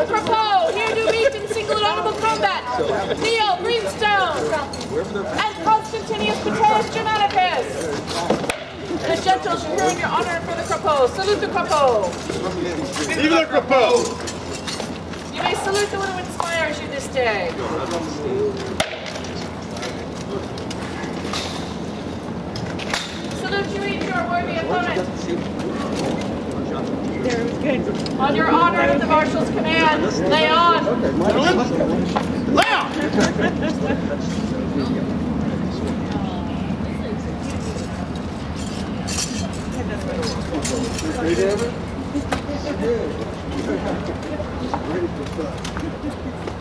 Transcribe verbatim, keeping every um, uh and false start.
Salute Crapaud, here to meet in single and honorable combat. Kneel, Greenstone, and Constantinus, Puteus, Germanicus. The gentles should hear in your honor for the Crapaud. Salute the Crapaud. Vive le Crapaud! You may salute the one who inspires you this day. Salute you each your worthy opponent. On your honor and the marshal's command, lay on. Lay on! Ready for